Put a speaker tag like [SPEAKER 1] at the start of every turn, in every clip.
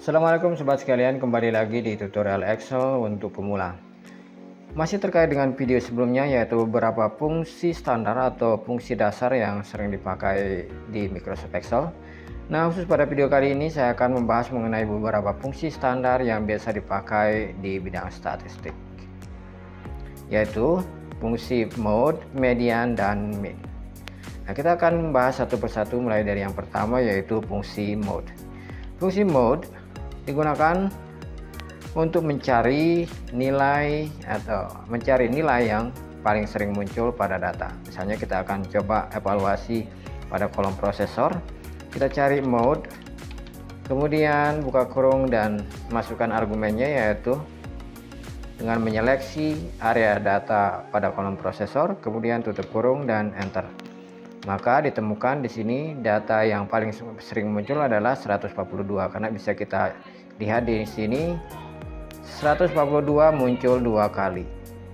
[SPEAKER 1] Assalamualaikum sobat sekalian, kembali lagi di tutorial Excel untuk pemula. Masih terkait dengan video sebelumnya, yaitu beberapa fungsi standar atau fungsi dasar yang sering dipakai di Microsoft Excel. Nah, khusus pada video kali ini saya akan membahas mengenai beberapa fungsi standar yang biasa dipakai di bidang statistik, yaitu fungsi mode, median, dan min. Nah, kita akan membahas satu persatu mulai dari yang pertama, yaitu fungsi mode. Fungsi mode digunakan untuk mencari nilai yang paling sering muncul pada data. Misalnya kita akan coba evaluasi pada kolom prosesor, kita cari mode, kemudian buka kurung dan masukkan argumennya, yaitu dengan menyeleksi area data pada kolom prosesor, kemudian tutup kurung dan enter. Maka ditemukan di sini data yang paling sering muncul adalah 142, karena bisa kita lihat di sini 142 muncul 2 kali.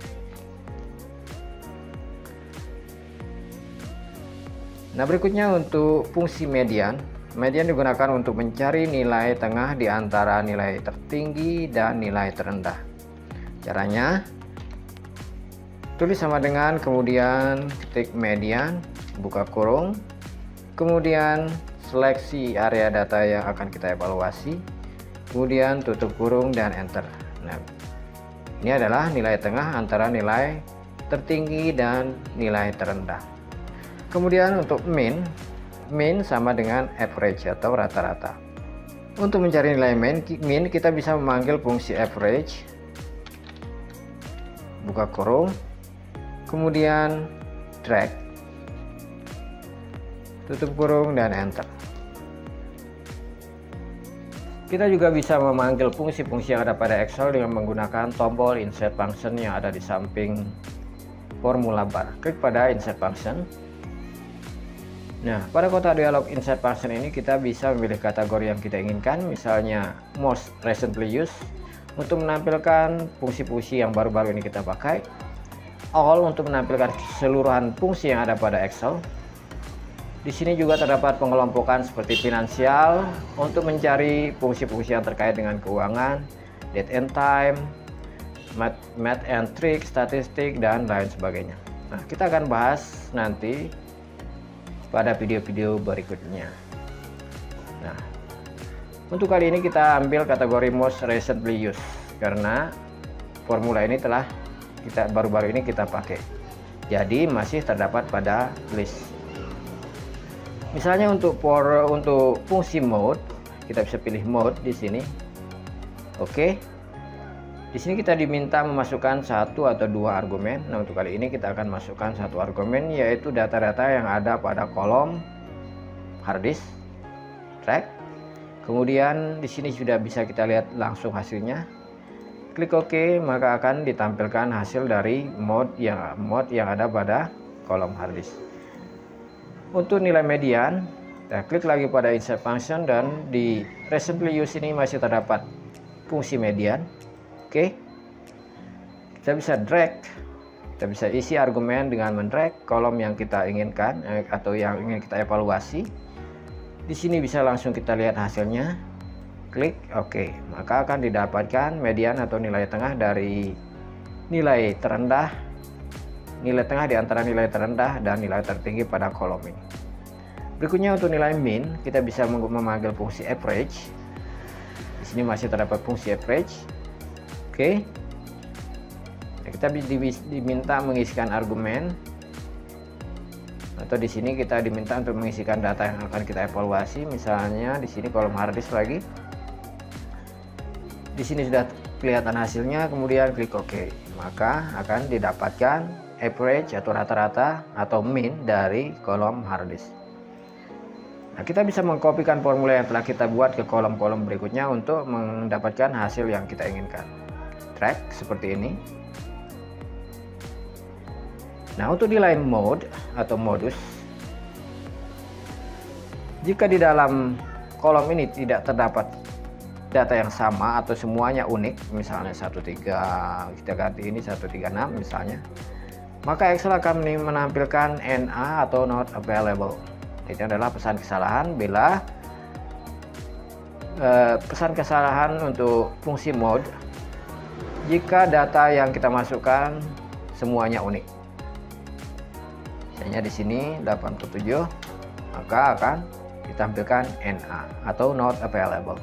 [SPEAKER 1] Nah, berikutnya untuk fungsi median. Median digunakan untuk mencari nilai tengah di antara nilai tertinggi dan nilai terendah. Caranya tulis sama dengan, kemudian ketik median, buka kurung, kemudian seleksi area data yang akan kita evaluasi, kemudian tutup kurung dan enter. Nah, ini adalah nilai tengah antara nilai tertinggi dan nilai terendah. Kemudian untuk min sama dengan average atau rata-rata. Untuk mencari nilai min kita bisa memanggil fungsi average, buka kurung, kemudian drag, tutup kurung dan enter. Kita juga bisa memanggil fungsi-fungsi yang ada pada Excel dengan menggunakan tombol insert function yang ada di samping formula bar. Klik pada insert function. Nah, pada kotak dialog insert function ini kita bisa memilih kategori yang kita inginkan, misalnya most recently used untuk menampilkan fungsi-fungsi yang baru-baru ini kita pakai, all untuk menampilkan keseluruhan fungsi yang ada pada Excel. Di sini juga terdapat pengelompokan seperti finansial untuk mencari fungsi-fungsi yang terkait dengan keuangan, date and time, math and trick, statistik, dan lain sebagainya. Nah, kita akan bahas nanti pada video-video berikutnya. Nah, untuk kali ini kita ambil kategori most recently used karena formula ini telah baru-baru ini kita pakai. Jadi masih terdapat pada list. Misalnya untuk fungsi mode, kita bisa pilih mode di sini. Oke. Di sini kita diminta memasukkan 1 atau 2 argumen. Nah, untuk kali ini kita akan masukkan 1 argumen, yaitu data-data yang ada pada kolom hard disk, track. Kemudian di sini sudah bisa kita lihat langsung hasilnya. Klik OK, maka akan ditampilkan hasil dari mode yang ada pada kolom hard disk. Untuk nilai median, kita klik lagi pada insert function dan di recently used ini masih terdapat fungsi median. Oke. Kita bisa drag, kita bisa isi argumen dengan mendrag kolom yang kita inginkan atau yang ingin kita evaluasi. Di sini bisa langsung kita lihat hasilnya. Klik OK, maka akan didapatkan median atau nilai tengah dari nilai tengah di antara nilai terendah dan nilai tertinggi pada kolom ini. Berikutnya untuk nilai min, kita bisa memanggil fungsi average. Di sini masih terdapat fungsi average. Oke. Nah, kita diminta mengisikan argumen, atau di sini kita diminta untuk mengisikan data yang akan kita evaluasi. Misalnya di sini kolom hard disk lagi. Di sini sudah kelihatan hasilnya, kemudian klik OK, maka akan didapatkan average atau rata-rata atau min dari kolom hard disk. Nah, kita bisa mengkopikan formula yang telah kita buat ke kolom-kolom berikutnya untuk mendapatkan hasil yang kita inginkan. Track seperti ini. Nah, untuk nilai mode atau modus, jika di dalam kolom ini tidak terdapat data yang sama atau semuanya unik, misalnya 13, kita ganti ini 136 misalnya, maka Excel akan menampilkan NA atau not available. Itu adalah pesan kesalahan bila pesan kesalahan untuk fungsi mode, jika data yang kita masukkan semuanya unik. Misalnya di sini 87, maka akan ditampilkan NA atau not available.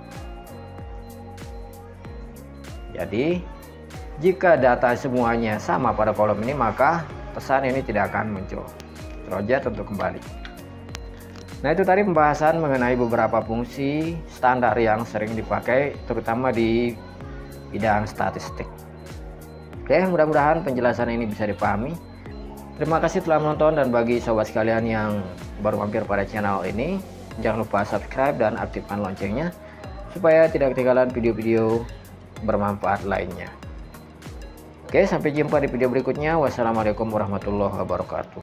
[SPEAKER 1] Jadi jika data semuanya sama pada kolom ini, maka pesan ini tidak akan muncul. Terus untuk kembali. Nah, itu tadi pembahasan mengenai beberapa fungsi standar yang sering dipakai terutama di bidang statistik. Oke, mudah-mudahan penjelasan ini bisa dipahami. Terima kasih telah menonton, dan bagi sobat sekalian yang baru mampir pada channel ini, jangan lupa subscribe dan aktifkan loncengnya supaya tidak ketinggalan video-video bermanfaat lainnya. Oke, sampai jumpa di video berikutnya. Wassalamualaikum warahmatullahi wabarakatuh.